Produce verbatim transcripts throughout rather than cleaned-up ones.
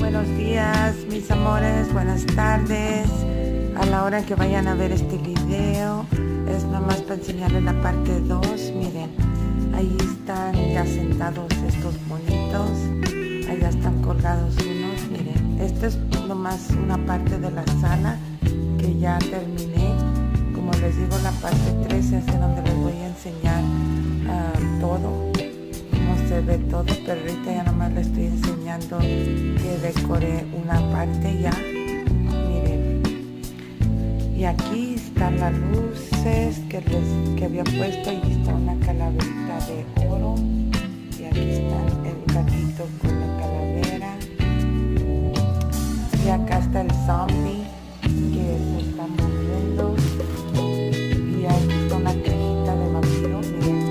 buenos días, mis amores, buenas tardes. A la hora que vayan a ver este video, es nomás para enseñarles la parte dos. Miren, ahí están ya sentados estos monitos. Allá están colgados unos. Miren, esta es nomás una parte de la sala que ya terminé. Como les digo, la parte tres es en donde les voy a enseñar uh, todo. Se ve todo, pero ahorita ya nomás les estoy enseñando que decoré una parte ya. Miren, y aquí están las luces que les que había puesto. Ahí está una calaverita de oro y aquí está el gatito con la calavera y acá está el zombie que se está moviendo y aquí está una cajita de vampiro. Miren,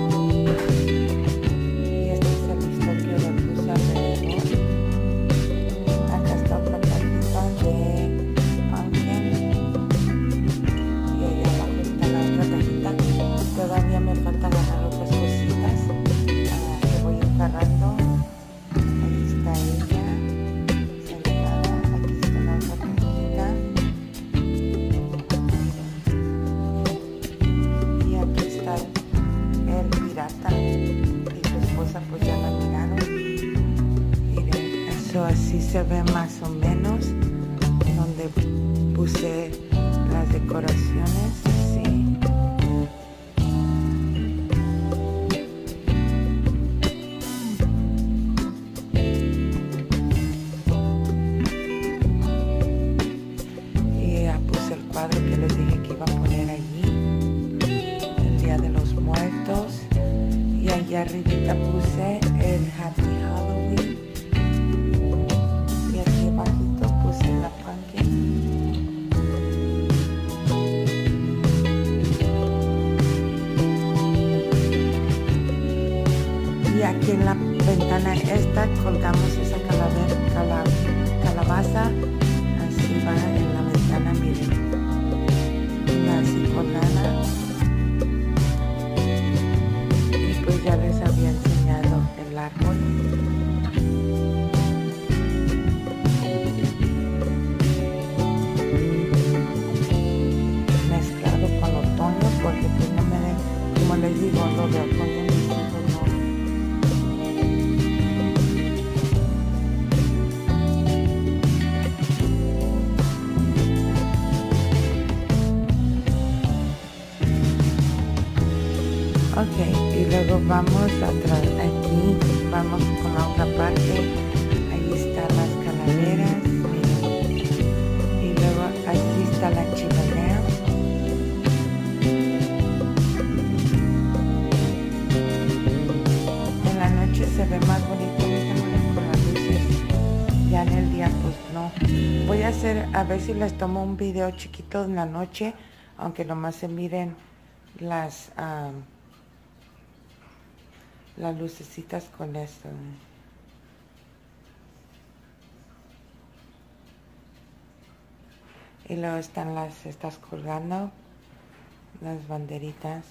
todavía me falta agarrar otras cositas uh, que voy encargando. Ahí está ella sentada, aquí está la otra cajita y aquí está el pirata y su esposa, pues ya la miraron. Miren, eso así se ve más o menos donde puse las decoraciones. Sí. Que les dije que iba a poner allí el Día de los Muertos y allá arribita puse el Happy Halloween y aquí abajito puse la pumpkin y aquí en la ventana esta colgamos esa calavera, cala, calabaza, así va en la ventana. Miren, así colgada, y pues ya les había enseñado el árbol. Mezclado con otoño, porque pues no me den, como les digo, lo de otoño mis hijos no. Ok, y luego vamos atrás, aquí vamos con la otra parte. Ahí están las calaveras, miren. Y luego aquí está la chimenea. En la noche se ve más bonito con las luces, ya en el día pues no. Voy a hacer, a ver si les tomo un video chiquito en la noche, aunque nomás se miren las um, las lucecitas con esto. Y luego están las, estas colgando, las banderitas.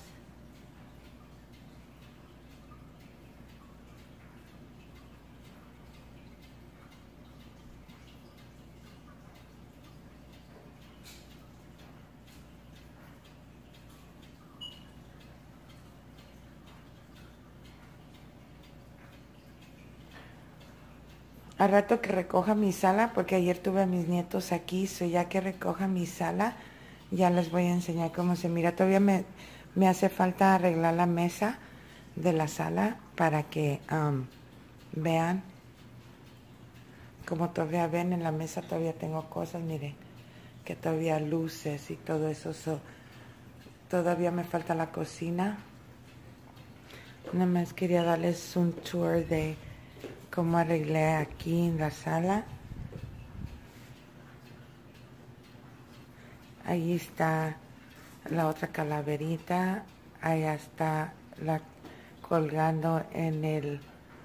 Al rato que recoja mi sala, porque ayer tuve a mis nietos aquí, so ya que recoja mi sala, ya les voy a enseñar cómo se mira. Todavía me, me hace falta arreglar la mesa de la sala para que um, vean. Como todavía ven en la mesa, todavía tengo cosas, miren, que todavía luces y todo eso. So, todavía me falta la cocina. Nada más quería darles un tour de cómo arreglé aquí en la sala. Ahí está la otra calaverita. Allá está la colgando en el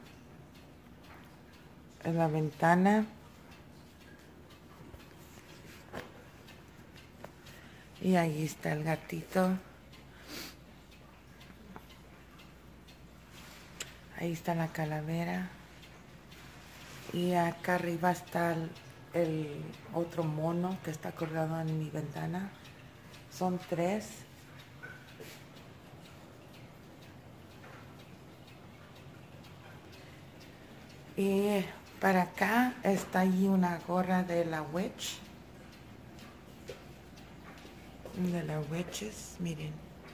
en la ventana. Y ahí está el gatito. Ahí está la calavera. Y acá arriba está el, el otro mono que está colgado en mi ventana. Son tres. Y para acá está ahí una gorra de la Witch. De las Witches, miren.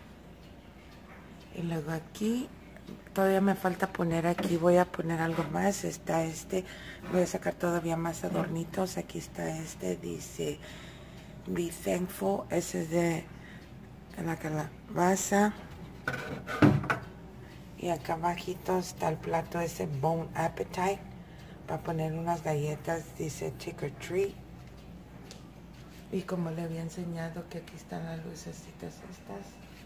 Y luego aquí, todavía me falta poner aquí, voy a poner algo más. Está este, voy a sacar todavía más adornitos. Aquí está este, dice Be Thankful. Ese es de la calabaza. Y acá abajito está el plato ese Bone Appetite. Para poner unas galletas, dice Trick or Treat. Y como le había enseñado que aquí están las lucecitas estas.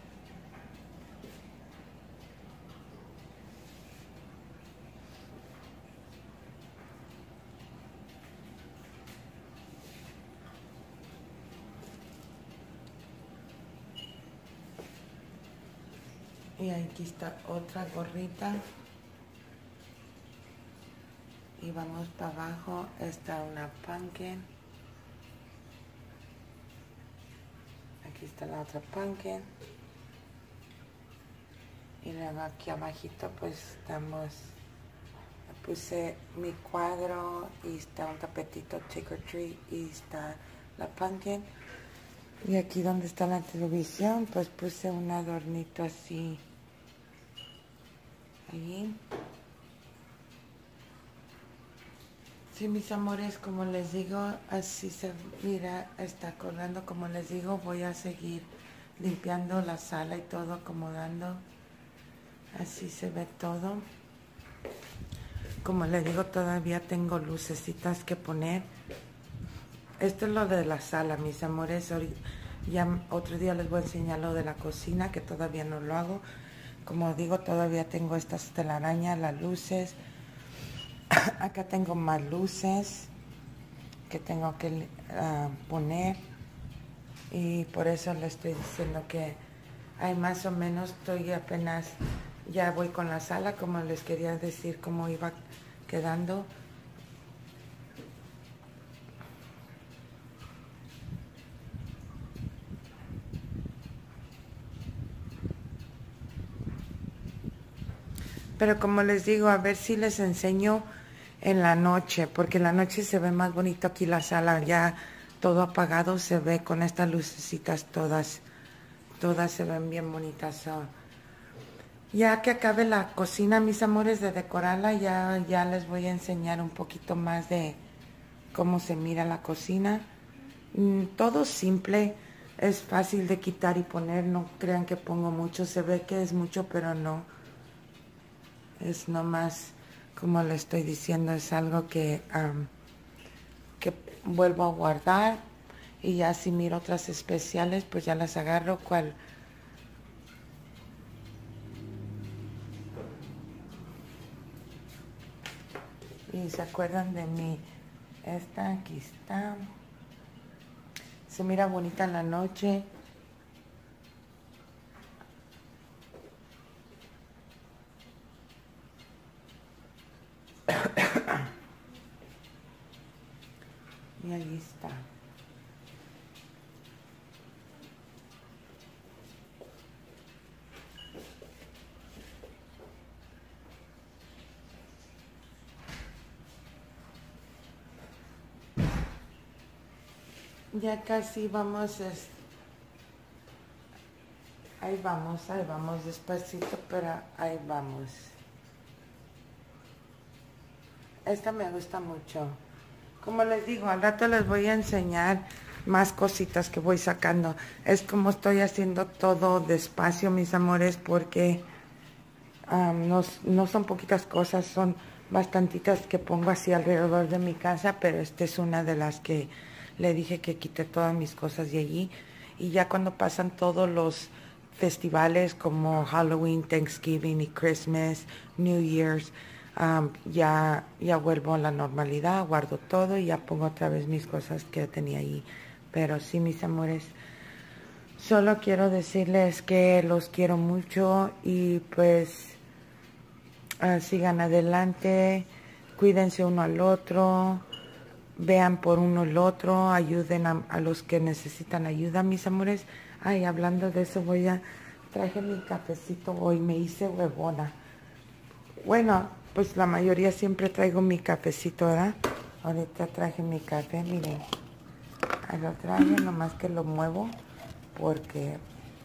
Y aquí está otra gorrita. Y vamos para abajo. Está una pumpkin. Aquí está la otra pumpkin. Y luego aquí abajito pues estamos. Puse mi cuadro y está un tapetito Trick or Treat y está la pumpkin. Y aquí donde está la televisión pues puse un adornito así. Ahí. Sí, mis amores, como les digo, así se mira, está colgando. Como les digo, voy a seguir limpiando la sala y todo, acomodando. Así se ve todo. Como les digo, todavía tengo lucecitas que poner. Esto es lo de la sala, mis amores. Ya otro día les voy a enseñar lo de la cocina, que todavía no lo hago. Como digo, todavía tengo estas telarañas, las luces. Acá tengo más luces que tengo que uh, poner. Y por eso les estoy diciendo que hay más o menos, estoy apenas, ya voy con la sala, como les quería decir cómo iba quedando. Pero como les digo, a ver si les enseño en la noche, porque en la noche se ve más bonito aquí la sala, ya todo apagado se ve con estas lucecitas todas, todas se ven bien bonitas. So, ya que acabe la cocina, mis amores, de decorarla, ya, ya les voy a enseñar un poquito más de cómo se mira la cocina. Mm, todo simple, es fácil de quitar y poner, no crean que pongo mucho, se ve que es mucho, pero no. Es nomás, como le estoy diciendo, es algo que, um, que vuelvo a guardar. Y ya si miro otras especiales, pues ya las agarro. ¿Cuál? Y se acuerdan de mí. Esta, aquí está. Se mira bonita en la noche. Y ahí está. Ya casi vamos, es, ahí vamos, ahí vamos despacito, pero ahí vamos. Esta me gusta mucho. Como les digo, al rato les voy a enseñar más cositas que voy sacando. Es como estoy haciendo todo despacio, mis amores, porque um, no, no son poquitas cosas, son bastantitas que pongo así alrededor de mi casa, pero esta es una de las que le dije que quité todas mis cosas de allí. Y ya cuando pasan todos los festivales como Halloween, Thanksgiving y Christmas, New Year's, Um, ya, ya vuelvo a la normalidad, guardo todo y ya pongo otra vez mis cosas que tenía ahí. Pero sí, mis amores, solo quiero decirles que los quiero mucho y pues uh, sigan adelante, cuídense uno al otro, vean por uno al otro, ayuden a, a los que necesitan ayuda, mis amores. Ay, hablando de eso, voy a... Traje mi cafecito hoy, me hice huevona. Bueno, pues la mayoría siempre traigo mi cafecito, ¿verdad? Ahorita traje mi café, miren. Ahí lo traje, nomás que lo muevo porque...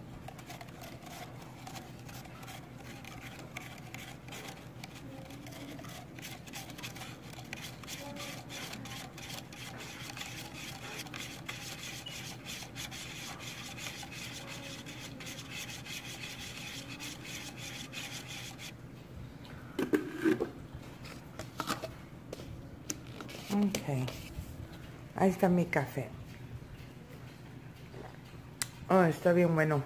Ok, ahí está mi café. Oh, está bien bueno.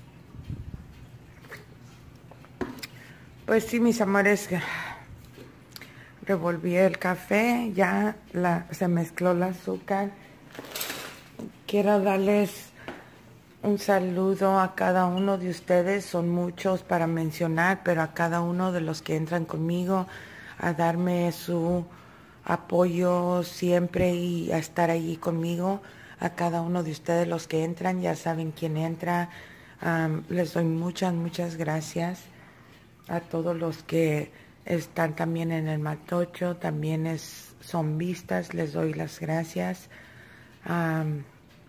Pues sí, mis amores, revolví el café, ya la, se mezcló el azúcar. Quiero darles un saludo a cada uno de ustedes, son muchos para mencionar, pero a cada uno de los que entran conmigo a darme su apoyo siempre y a estar allí conmigo. A cada uno de ustedes los que entran, ya saben quién entra. Um, les doy muchas, muchas gracias. A todos los que están también en el Matocho, también es, son vistas, les doy las gracias. Um,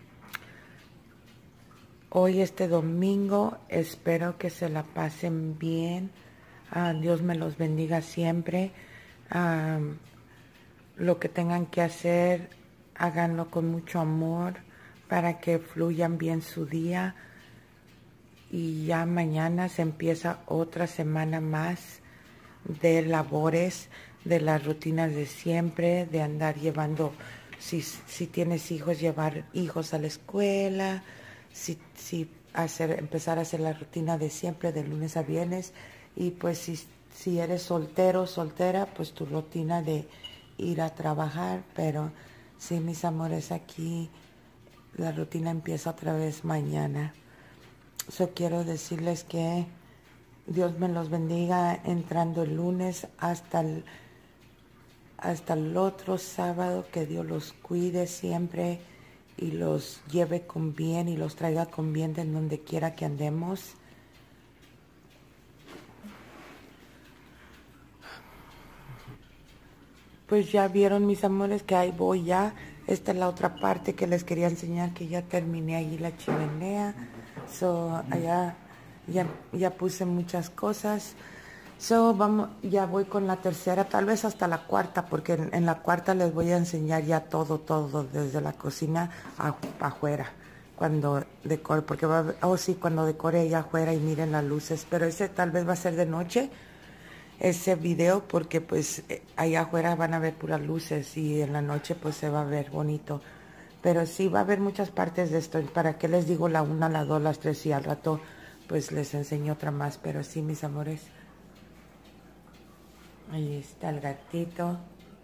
hoy este domingo espero que se la pasen bien. Uh, Dios me los bendiga siempre. Um, lo que tengan que hacer, háganlo con mucho amor para que fluyan bien su día. Y ya mañana se empieza otra semana más de labores, de las rutinas de siempre, de andar llevando, si, si tienes hijos, llevar hijos a la escuela, si, si hacer, empezar a hacer la rutina de siempre, de lunes a viernes. Y pues si, si eres soltero, soltera, pues tu rutina de ir a trabajar. Pero sí, mis amores, aquí la rutina empieza otra vez mañana. So, quiero decirles que Dios me los bendiga entrando el lunes hasta el, hasta el otro sábado. Que Dios los cuide siempre y los lleve con bien y los traiga con bien de donde quiera que andemos. Pues ya vieron, mis amores, que ahí voy ya. Esta es la otra parte que les quería enseñar, que ya terminé allí la chimenea. So, allá ya, ya puse muchas cosas. So, vamos, ya voy con la tercera, tal vez hasta la cuarta, porque en, en la cuarta les voy a enseñar ya todo, todo, desde la cocina a, afuera, cuando decore, porque va a haber, oh sí, cuando decore allá afuera y miren las luces, pero ese tal vez va a ser de noche, ese video, porque pues allá afuera van a ver puras luces y en la noche pues se va a ver bonito. Pero sí va a haber muchas partes de esto. ¿Para qué les digo la una, la dos, las tres y al rato pues les enseño otra más? Pero sí, mis amores. Ahí está el gatito.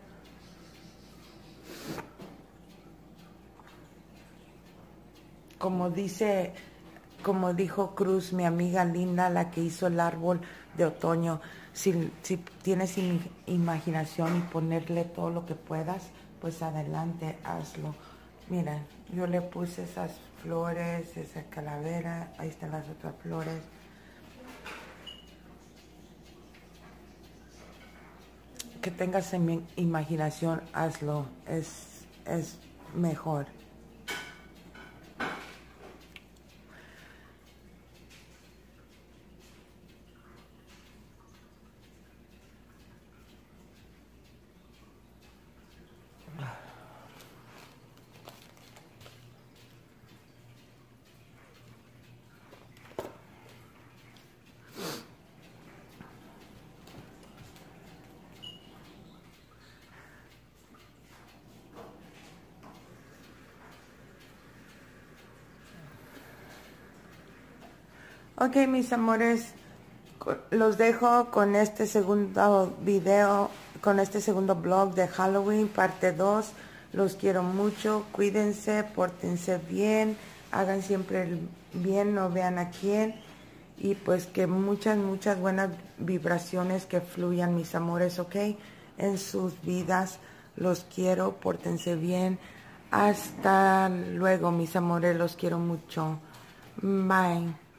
Como dice, como dijo Cruz, mi amiga linda, la que hizo el árbol de otoño, si, si tienes imaginación y ponerle todo lo que puedas, pues adelante, hazlo. Mira, yo le puse esas flores, esa calavera, ahí están las otras flores. Que tengas en mi imaginación, hazlo, es, es mejor. Ok, mis amores, los dejo con este segundo video, con este segundo vlog de Halloween, parte dos. Los quiero mucho, cuídense, pórtense bien, hagan siempre el bien, no vean a quién. Y pues que muchas, muchas buenas vibraciones que fluyan, mis amores, ok. en sus vidas. Los quiero, pórtense bien. Hasta luego, mis amores, los quiero mucho. Bye.